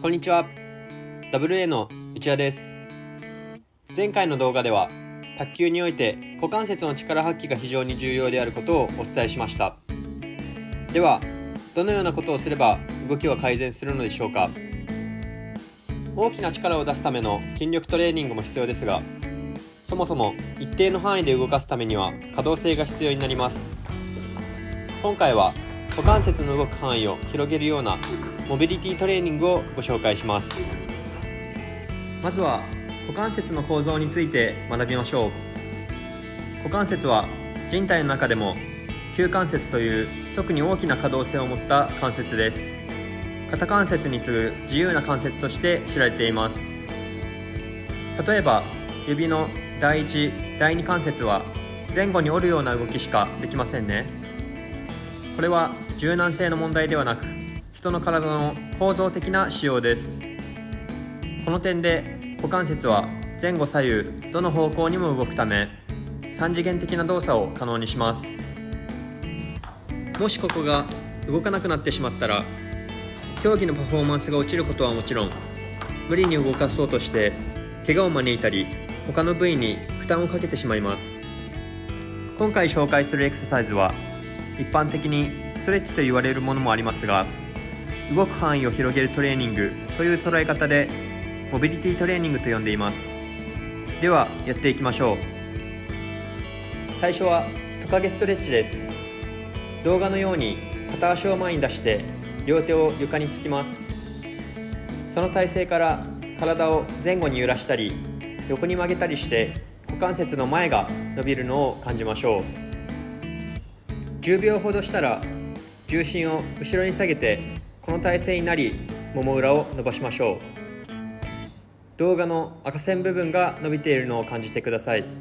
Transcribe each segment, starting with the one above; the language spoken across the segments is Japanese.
こんにちは。WA の内谷です。前回の動画では卓球において股関節の力発揮が非常に重要であることをお伝えしました。ではどのようなことをすれば動きは改善するのでしょうか。大きな力を出すための筋力トレーニングも必要ですが、そもそも一定の範囲で動かすためには可動性が必要になります。今回は股関節の動く範囲を広げるようなモビリティトレーニングをご紹介します。まずは股関節の構造について学びましょう。股関節は人体の中でも球関節という特に大きな可動性を持った関節です。肩関節に次ぐ自由な関節として知られています。例えば指の第1、第2関節は前後に折るような動きしかできませんね。これは柔軟性の問題ではなく、人の体の構造的な仕様です。この点で股関節は前後左右どの方向にも動くため、3次元的な動作を可能にします。もしここが動かなくなってしまったら、競技のパフォーマンスが落ちることはもちろん、無理に動かそうとして怪我を招いたり、他の部位に負担をかけてしまいます。今回紹介するエクササイズは一般的にストレッチと言われるものもありますが、動く範囲を広げるトレーニングという捉え方でモビリティトレーニングと呼んでいます。ではやっていきましょう。最初はトカゲストレッチです。動画のように片足を前に出して両手を床につきます。その体勢から体を前後に揺らしたり横に曲げたりして股関節の前が伸びるのを感じましょう。10秒ほどしたら重心を後ろに下げてこの体勢になり、もも裏を伸ばしましょう。動画の赤線部分が伸びているのを感じてください。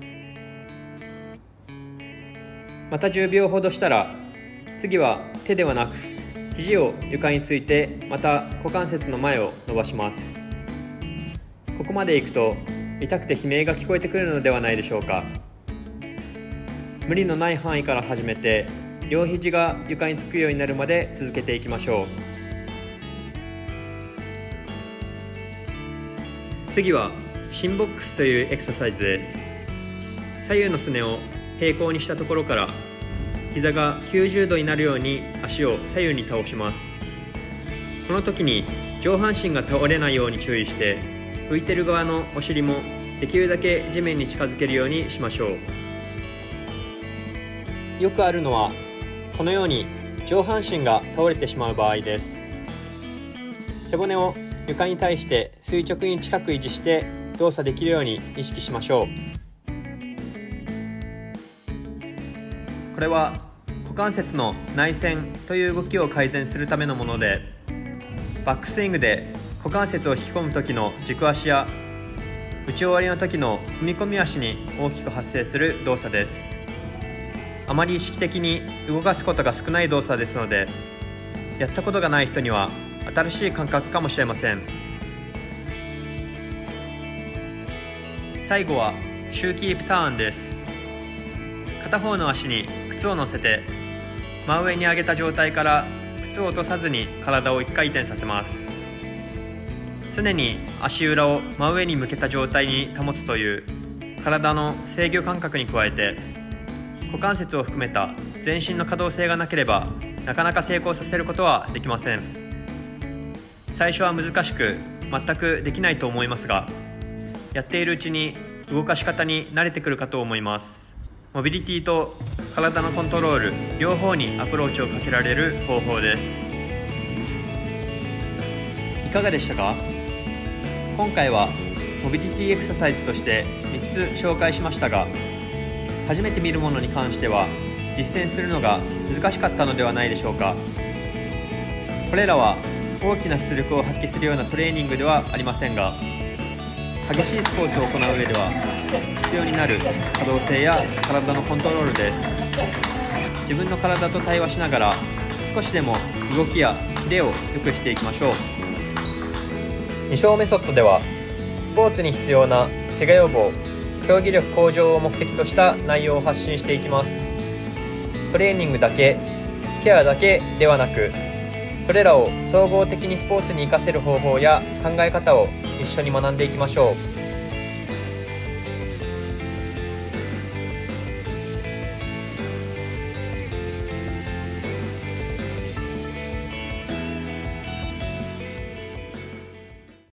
また10秒ほどしたら、次は手ではなく肘を床についてまた股関節の前を伸ばします。ここまでいくと痛くて悲鳴が聞こえてくるのではないでしょうか。無理のない範囲から始めて、両肘が床につくようになるまで続けていきましょう。次はシンボックスというエクササイズです。左右のすねを平行にしたところから膝が90度になるように足を左右に倒します。この時に上半身が倒れないように注意して、浮いてる側のお尻もできるだけ地面に近づけるようにしましょう。よくあるのはこのように上半身が倒れてしまう場合です。背骨を床に対して垂直に近く維持して動作できるように意識しましょう。これは股関節の内旋という動きを改善するためのもので、バックスイングで股関節を引き込む時の軸足や打ち終わりの時の踏み込み足に大きく発生する動作です。あまり意識的に動かすことが少ない動作ですので、やったことがない人には新しい感覚かもしれません。最後はシューキープターンです。片方の足に靴を乗せて真上に上げた状態から靴を落とさずに体を1回転させます。常に足裏を真上に向けた状態に保つという体の制御感覚に加えて、股関節を含めた全身の可動性がなければなかなか成功させることはできません。最初は難しく全くできないと思いますが、やっているうちに動かし方に慣れてくるかと思います。モビリティと体のコントロール両方にアプローチをかけられる方法です。いかがでしたか？今回はモビリティエクササイズとして3つ紹介しましたが、初めて見るものに関しては実践するのが難しかったのではないでしょうか。これらは大きな出力を発揮するようなトレーニングではありませんが、激しいスポーツを行う上では必要になる可動性や体のコントロールです。自分の体と対話しながら少しでも動きやキレを良くしていきましょう。2小メソッドではスポーツに必要な怪我予防、競技力向上を目的とした内容を発信していきます。トレーニングだけ、ケアだけではなく、 それらを総合的にスポーツに活かせる方法や考え方を一緒に学んでいきましょう。